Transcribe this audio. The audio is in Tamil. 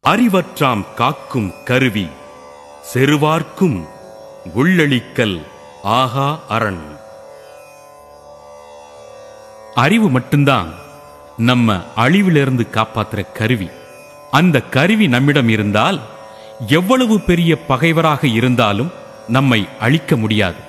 அறிவற்றாம் காக்கும் கருவி செருவார்க்கும் உள்ளளிக்கல் ஆகா அரண். அறிவு மட்டும்தான் நம்ம அழிவிலிருந்து காப்பாற்றுற கருவி. அந்த கருவி நம்மிடம் இருந்தால் எவ்வளவு பெரிய பகைவராக இருந்தாலும் நம்மை அழிக்க முடியாது.